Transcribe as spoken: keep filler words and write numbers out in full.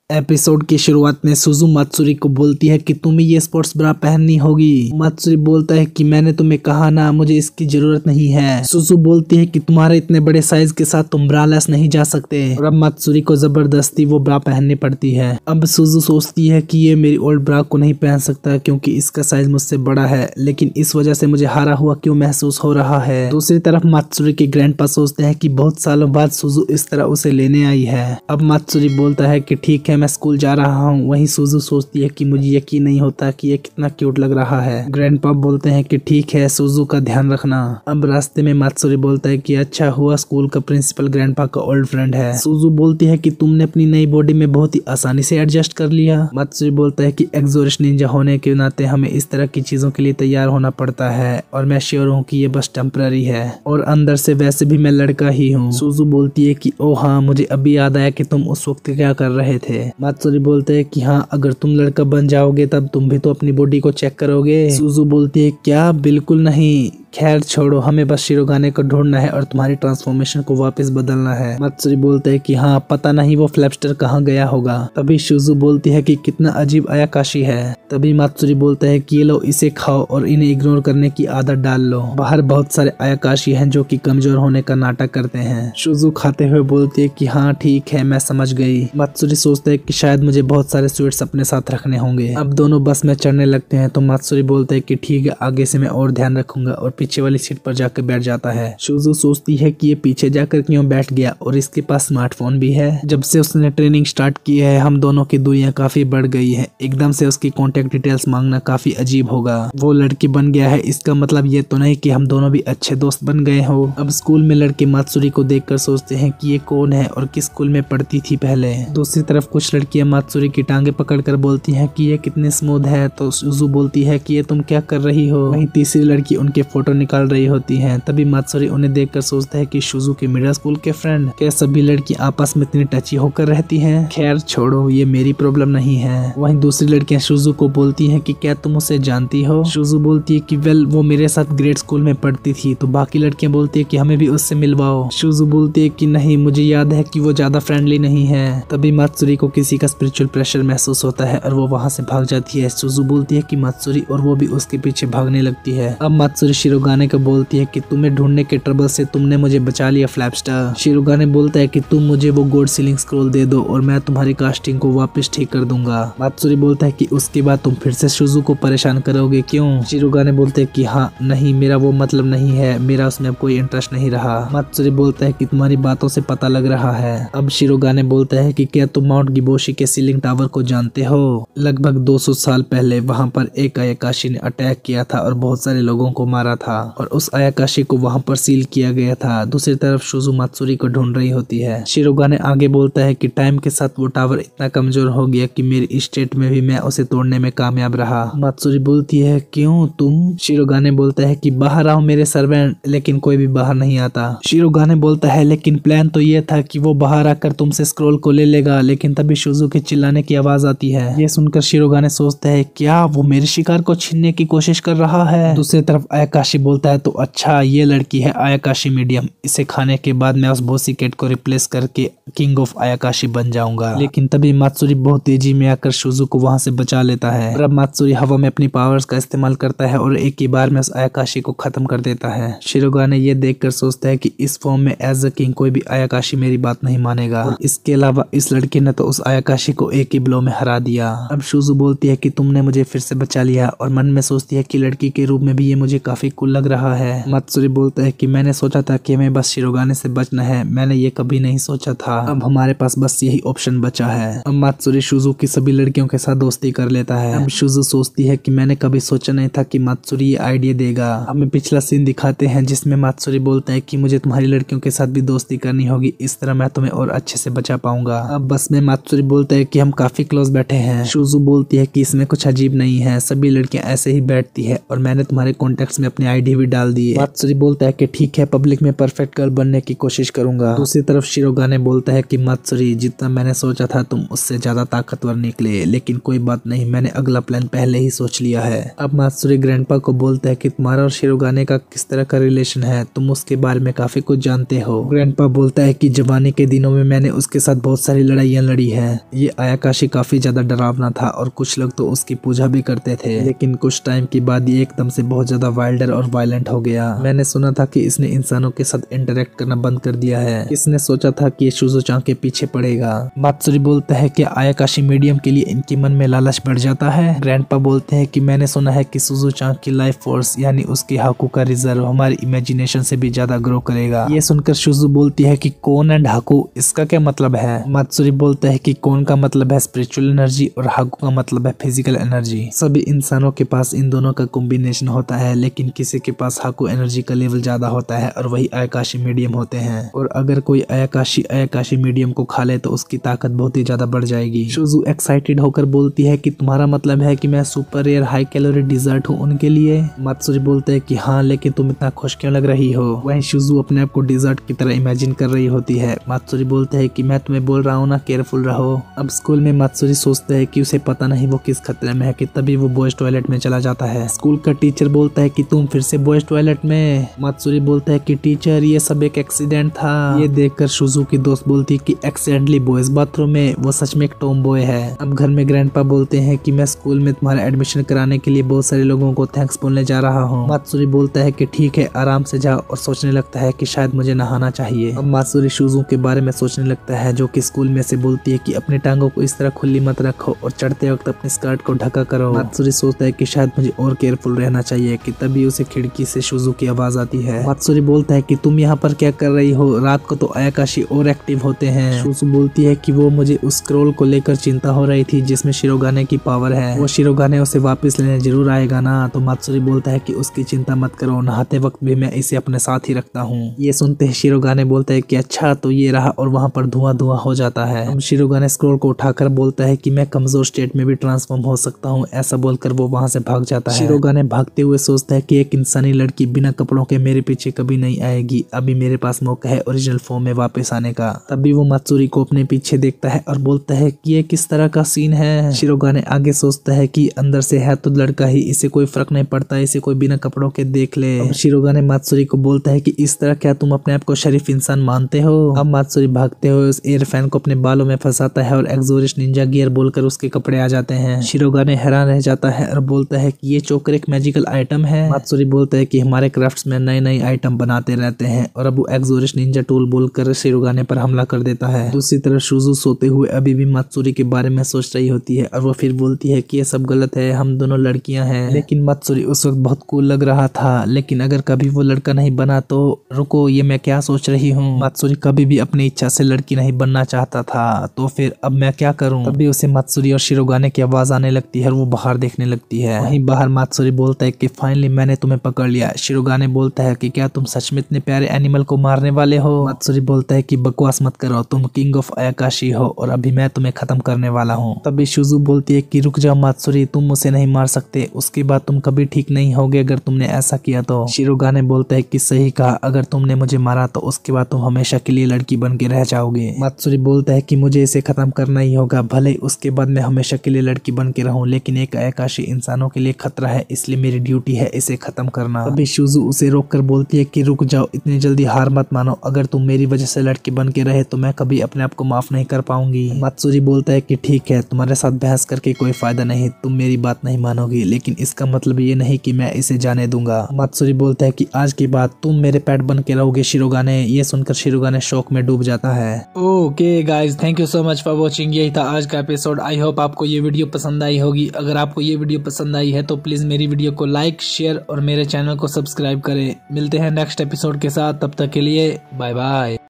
Episode की शुरुआत में सुजू मात्सुरी को बोलती है कि तुम्हें ये स्पोर्ट्स ब्रा पहननी होगी। मात्सुरी बोलता है कि मैंने तुम्हें कहा ना, मुझे इसकी जरूरत नहीं है। सुजू बोलती है कि तुम्हारे इतने बड़े साइज के साथ तुम ब्रालेस नहीं जा सकते और अब मात्सुरी को जबरदस्ती वो ब्रा पहननी पड़ती है। अब सुजू सोचती है कि ये मेरी ओल्ड ब्रा को नहीं पहन सकता क्योंकि इसका साइज मुझसे बड़ा है, लेकिन इस वजह से मुझे हारा हुआ क्यों महसूस हो रहा है। दूसरी तरफ मात्सुरी के ग्रैंडपा सोचते हैं कि बहुत सालों बाद सुजू इस तरह उसे लेने आई है। अब मात्सुरी बोलता है कि ठीक है, मैं स्कूल जा रहा हूँ। वहीं सुजू सोचती है कि मुझे यकीन नहीं होता कि ये कितना क्यूट लग रहा है। ग्रैंडपा बोलते हैं कि ठीक है, सुजू का ध्यान रखना। अब रास्ते में मात्सुरी बोलता है कि अच्छा हुआ स्कूल का प्रिंसिपल ग्रैंडपा का ओल्ड फ्रेंड है। सुजू बोलती है कि तुमने अपनी नई बॉडी में बहुत ही आसानी से एडजस्ट कर लिया। मात्सुरी बोलता है कि एक्सोरिस्ट निंजा होने के नाते हमें इस तरह की चीजों के लिए तैयार होना पड़ता है और मैं श्योर हूँ कि ये बस टेम्पररी है और अंदर से वैसे भी मैं लड़का ही हूँ। सुजू बोलती है कि ओ हाँ, मुझे अभी याद आया कि तुम उस वक्त क्या कर रहे थे। मात्सुरी बोलते हैं कि हाँ, अगर तुम लड़का बन जाओगे तब तुम भी तो अपनी बॉडी को चेक करोगे। सुजू बोलती है क्या, बिल्कुल नहीं। खैर छोड़ो, हमें बस शिरोगाने को ढूंढना है और तुम्हारी ट्रांसफॉर्मेशन को वापस बदलना है। मात्सुरी बोलते है कि हाँ, पता नहीं वो फ्लैप्स्टर कहाँ गया होगा। तभी सुजू बोलती है कि कितना अजीब आयाकाशी है। तभी मात्सुरी बोलता है कि ये लो, इसे खाओ और इन्हें इग्नोर करने की आदत डाल लो। बाहर बहुत सारे आयाकाशी हैं जो कि कमजोर होने का नाटक करते हैं। सुजू खाते हुए बोलती है कि हाँ ठीक है, मैं समझ गई। मात्सुरी सोचता है कि शायद मुझे बहुत सारे स्वीट्स अपने साथ रखने होंगे। अब दोनों बस में चढ़ने लगते हैं तो मात्सुरी बोलता है कि ठीक है, आगे से मैं और ध्यान रखूंगा और पीछे वाली सीट पर जाकर बैठ जाता है। सुजू सोचती है कि ये पीछे जाकर क्यों बैठ गया और इसके पास स्मार्टफोन भी है। जब से उसने ट्रेनिंग स्टार्ट की है हम दोनों की दूरियां काफी बढ़ गई है। एकदम से उसकी कॉन्टेक्ट डिटेल्स मांगना काफी अजीब होगा। वो लड़की बन गया है, इसका मतलब ये तो नहीं कि हम दोनों भी अच्छे दोस्त बन गए हो। अब स्कूल में लड़के मात्सुरी को देखकर सोचते हैं कि ये कौन है और किस स्कूल में पढ़ती थी पहले। दूसरी तरफ कुछ लड़कियां मात्सुरी की टांगे पकड़कर बोलती हैं कि ये कितनी स्मूथ है, तो सुजू बोलती है कि ये तुम क्या कर रही हो। वहीं तीसरी लड़की उनके फोटो निकाल रही होती है। तभी मात्सुरी उन्हें देखकर सोचता है कि सुजू के मिडिल स्कूल के फ्रेंड। क्या सभी लड़की आपस में इतनी टची होकर रहती हैं? खैर छोड़ो, ये मेरी प्रॉब्लम नहीं है। वहीं दूसरी लड़कियां सुजू को बोलती हैं कि क्या तुम उसे जानती हो। सुजू बोलती है कि वेल, वो मेरे साथ ग्रेड स्कूल में पढ़ती थी। तो बाकी लड़कियां बोलती है कि हमें भी उससे मिलवाओ। सुजू बोलती है कि नहीं, मुझे याद है कि वो ज्यादा फ्रेंडली नहीं है। तभी मात्सुरी को किसी का स्पिरिचुअल प्रेशर महसूस होता है और वो वहाँ से भाग जाती है। सुजू बोलती है कि मात्सुरी और वो भी उसके पीछे भागने लगती है। अब मात्सुरी शिरोगाने को बोलती है कि तुम्हें ढूंढने के ट्रबल से तुमने मुझे बचा लिया फ्लैप्स्टर। शिरोगाने बोलता है कि तुम मुझे वो गोल्ड सीलिंग स्क्रॉल दे दो और मैं तुम्हारी कास्टिंग को वापस ठीक कर दूंगा। मात्सुरी बोलता है कि उसके बाद तुम फिर से सुजू को परेशान करोगे क्यों? शिरोगाने बोलते हैं कि हाँ नहीं, मेरा वो मतलब नहीं है, मेरा उसमें अब कोई इंटरेस्ट नहीं रहा। मात्सुरी बोलता है कि तुम्हारी बातों से पता लग रहा है। अब शिरोगाने बोलता है कि क्या तुम माउंट गिबोशी के सीलिंग टावर को जानते हो? लगभग दो सौ साल पहले वहाँ पर एक आयाकाशी ने अटैक किया था और बहुत सारे लोगों को मारा था और उस आयाकाशी को वहाँ पर सील किया गया था। दूसरी तरफ सुजू मात्सुरी को ढूंढ रही होती है। शिरोगाने आगे बोलता है कि टाइम के साथ वो टावर इतना कमजोर हो गया कि मेरी स्टेट में भी मैं उसे तोड़ने में कामयाब रहा। मात्सुरी बोलती है क्यों तुम? शिरोगाने बोलता है कि बाहर आओ मेरे सर्वेंट, लेकिन कोई भी बाहर नहीं आता। शिरोगाने बोलता है लेकिन प्लान तो ये था कि वो बाहर आकर तुमसे स्क्रॉल को ले लेगा, लेकिन तभी सुजू के चिल्लाने की आवाज आती है। ये सुनकर शिरोगाने सोचता है क्या वो मेरे शिकार को छीनने की कोशिश कर रहा है। दूसरी तरफ आयाकाशी बोलता है तो अच्छा, ये लड़की है आयाकाशी मीडियम, इसे खाने के बाद मैं उस बोसी कैट को रिप्लेस करके किंग ऑफ आयाकाशी बन जाऊंगा। लेकिन तभी मात्सुरी बहुत तेजी में आकर सुजू को वहां से बचा लेता है और अब मात्सुरी हवा में अपनी पावर्स का इस्तेमाल करता है और एक ही बार में उस आयाकाशी को खत्म कर देता है। शिरोगाने ये देखकर सोचता है कि इस फॉर्म में एज अ किंग कोई भी आयाकाशी मेरी बात नहीं मानेगा और इसके अलावा इस लड़की ने तो उस आयाकाशी को एक ही ब्लो में हरा दिया। अब सुजू बोलती है कि तुमने मुझे फिर से बचा लिया और मन में सोचती है कि लड़की के रूप में भी ये मुझे काफी कूल लग रहा है। मात्सुरी बोलता है कि मैंने सोचा था कि हमें बस शिरोगाने से बचना है, मैंने ये कभी नहीं सोचा था। अब हमारे पास बस यही ऑप्शन बचा है। अब मात्सुरी सुजू की सभी लड़कियों के साथ दोस्ती कर लेता है। अब सुजू सोचती है कि मैंने कभी सोचा नहीं था कि मात्सुरी ये आइडिया देगा। हमें पिछला सीन दिखाते हैं जिसमें मात्सुरी बोलता है कि मुझे तुम्हारी लड़कियों के साथ भी दोस्ती करनी होगी, इस तरह मैं तुम्हें और अच्छे से बचा पाऊंगा। अब बस में मात्सुरी बोलता है कि हम काफी क्लोज बैठे हैं। सुजू बोलती है कि इसमें कुछ अजीब नहीं है, सभी लड़कियां ऐसे ही बैठती है और मैंने तुम्हारे कॉन्टेक्ट्स में अपनी आईडी भी डाल दी है। मात्सुरी बोलता है कि ठीक है, पब्लिक में परफेक्ट गर्ल बनने की कोशिश करूंगा। दूसरी तरफ शिरोगाने बोलता है कि मात्सुरी, जितना मैंने सोचा था तुम उससे ज्यादा ताकतवर निकले, लेकिन कोई बात नहीं, मैंने अगला प्लान पहले ही सोच लिया है। अब मात्सुरी ग्रैंडपा को बोलता है कि तुम्हारा और शिरोगाने का किस तरह का रिलेशन है, तुम उसके बारे में काफी कुछ जानते हो। ग्रैंडपा बोलता है कि जवानी के दिनों में मैंने उसके साथ बहुत सारी लड़ाइयाँ लड़ी है। ये आयाकाशी काफी ज्यादा डरावना था और कुछ लोग तो उसकी पूजा भी करते थे, लेकिन कुछ टाइम के बाद ये एकदम से बहुत ज्यादा वाइल्डर और वायलेंट हो गया। मैंने सुना था कि इसने इंसानों के साथ इंटरेक्ट करना बंद कर दिया है। इसने सोचा था कि ये शुजुचांग के पीछे पड़ेगा। मात्सुरी बोलता है कि आयाकाशी मीडियम के लिए इनके मन में लालच बढ़ जाता है। ग्रैंडपा बोलते हैं कि मैंने सुना है कि शुजुचांग की लाइफ फोर्स यानी उसकी हाकू का रिजर्व हमारी इमेजिनेशन से भी ज्यादा ग्रो करेगा। ये सुनकर शुजु बोलती है कि कोन एंड हाकू, इसका क्या मतलब है? मात्सुरी बोलता है कि कोन का मतलब है स्पिरिचुअल एनर्जी और हाकू का मतलब है फिजिकल एनर्जी। सभी इंसानों के पास इन दोनों का कॉम्बिनेशन होता है, लेकिन किसी के पास हाकू एनर्जी का लेवल ज्यादा होता है और वही आयाकाशी मीडियम होते हैं। और अगर कोई आयाकाशी आयाकाशी मीडियम को खा ले तो उसकी ताकत बहुत ही ज्यादा बढ़ जाएगी। शुजु एक्साइटेड होकर बोलती है कि तुम्हारा मतलब है कि मैं super rare high calorie dessert हूँ उनके लिए? मात्सुरी बोलते है कि हाँ, लेकिन तुम इतना खुश क्यों लग रही हो? वहीं शुजु अपने आप को डिजर्ट की तरह इमेजिन कर रही होती है। मात्सुरी बोलते है कि मैं तुम्हें बोल रहा हूँ ना, केयरफुल रहो। अब स्कूल में मात्सुरी सोचते है कि उसे पता नहीं वो किस खतरे में है कि तभी वो बॉयज टॉयलेट में चला जाता है। स्कूल का टीचर बोलता है कि तुम फिर से बॉयज टॉयलेट में? मात्सुरी बोलता है कि टीचर, ये सब एक एक्सीडेंट था। ये देखकर शुजु की दोस्त बोलती है कि एक्सीडेंटली बॉयज बाथरूम में? वो सच में एक टॉम बॉय है। अब घर में ग्रैंडपा बोलते हैं कि मैं स्कूल में तुम्हारा एडमिशन कराने के लिए बहुत सारे लोगों को थैंक्स बोलने जा रहा हूँ। मात्सुरी बोलता है कि ठीक है, आराम से जाओ, और सोचने लगता है कि शायद मुझे नहाना चाहिए। अब मात्सुरी शुजु के बारे में सोचने लगता है, जो कि स्कूल में से बोलती है कि अपनी टांगों को इस तरह खुली मत रखो और चढ़ते वक्त अपने स्कर्ट को ढका करो। मात्सुरी सोचता है कि शायद मुझे और केयरफुल रहना चाहिए कि तभी उसे खिड़की से शुजु की आवाज आती है। मात्सुरी बोलता है कि तुम यहाँ पर क्या कर रही हो? रात को तो आयाकाशी और एक्टिव होते हैं। शुजु बोलती है कि वो मुझे उस स्क्रॉल को लेकर चिंता हो रही थी जिसमें शिरोगाने की पावर है, वो शिरोगाने उसे वापस लेने जरूर आएगा ना। तो मात्सुरी बोलता है कि उसकी चिंता मत करो, नहाते वक्त भी मैं इसे अपने साथ ही रखता हूँ। ये सुनते ही शिरोगाने बोलता है कि अच्छा, तो ये रहा, और वहाँ पर धुआं धुआं हो जाता है। अब शिरोगाने स्क्रॉल को उठाकर बोलता है कि मैं कमजोर स्टेट में भी ट्रांसफॉर्म हो सकता हूँ। ऐसा बोलकर वो वहाँ से भाग जाता है। शिरोगाने भागते हुए सोचता है कि एक इंसानी लड़की बिना कपड़ों के मेरे पीछे कभी नहीं आएगी, अभी मेरे पास मौका है ओरिजिनल फॉर्म में वापस आने का। तभी वो मात्सुरी को अपने पीछे देखता है और बोलता है कि ये किस तरह का सीन है। शिरोगाने आगे सोचता है कि अंदर से है तो लड़का ही, इसे कोई फर्क नहीं पड़ता, इसे कोई बिना कपड़ों के देख ले। अब शिरोगाने मात्सुरी को बोलता है कि इस तरह क्या तुम अपने आप को शरीफ इंसान मानते हो? अब मात्सुरी भागते हुए उस एयर फैन को अपने बालों में फंसाता है और एक्सोरिस्ट निंजा गियर बोलकर उसके कपड़े आ जाते हैं। शिरोगाने हैरान रह जाता है और बोलता है कि ये चोकर एक मैजिकल आइटम है। मात्सुरी बोलता है कि हमारे क्राफ्ट्स में नए नए आइटम बनाते रहते हैं, और अब वो एक्सोरिस्ट निंजा टूल बोलकर शिरोगाने पर हमला कर देता है। दूसरी तरफ शुजु सोते हुए अभी भी मात्सुरी के बारे में सोच रही होती है और वो फिर बोलती है कि ये सब गलत है, हम दोनों लड़कियां हैं। लेकिन मात्सुरी उस वक्त बहुत कूल लग रहा था, लेकिन अगर कभी वो लड़का नहीं बना तो रुको, ये मैं क्या सोच रही हूँ? मात्सुरी कभी भी अपनी इच्छा से लड़की नहीं बनना चाहता था, तो फिर अब मैं क्या करूँ? तभी उसे मात्सुरी और शिरोगाने की आवाज आने लगती है और वो बाहर देखने लगती है। वहीं बाहर मात्सुरी बोलता है कि फाइनली मैंने तुम्हें पकड़ लिया। शिरोगाने बोलता है कि क्या तुम सच में इतने प्यारे एनिमल को मारने वाले हो? मात्सुरी बोलता है कि बकवास मत करो, तुम किंग ऑफ आयाकाशी हो और अभी मैं तुम्हें खत्म करने वाला हूँ। तभी शुजु बोलती है कि रुक जाओ मात्सुरी, तुम उसे नहीं मार सकते, उसके बाद तुम कभी ठीक नहीं होगे अगर तुमने ऐसा किया तो। शिरोगाने बोलता है कि सही कहा, अगर तुमने मुझे मारा तो उसके बाद तुम हमेशा के लिए लड़की बन के रह जाओगे। मात्सुरी बोलता है कि मुझे इसे खत्म करना ही होगा, भले उसके बाद मैं हमेशा के लिए लड़की बन के रहूं, लेकिन एक आयाकाशी इंसानों के लिए खतरा है, इसलिए मेरी ड्यूटी है इसे खत्म करना। तभी शुजु उसे रोक कर बोलती है कि रुक जाओ, इतनी जल्दी हार मत मानो, अगर तुम मेरी वजह से लड़की बन के रहे तो मैं कभी अपने आप को माफ नहीं कर पाऊंगी। मात्सुरी बोलता है कि ठीक है, तुम्हारे साथ बहस करके कोई फायदा नहीं, तुम मेरी बात नहीं मानोगी, लेकिन इसका मतलब ये नहीं कि मैं इसे जाने दूंगा। मात्सुरी बोलता है कि आज के बाद तुम मेरे पेट बन के रहोगे शिरोगाने। ये सुनकर शिरोगाने शौक में डूब जाता है। Okay guys, thank you so much for watching. यही था आज का एपिसोड। आई होप आपको ये वीडियो पसंद आई होगी। अगर आपको ये वीडियो पसंद आई है तो प्लीज मेरी वीडियो को लाइक, शेयर और मेरे चैनल को सब्सक्राइब करें। मिलते हैं नेक्स्ट एपिसोड के साथ, तब तक के लिए बाय बाय।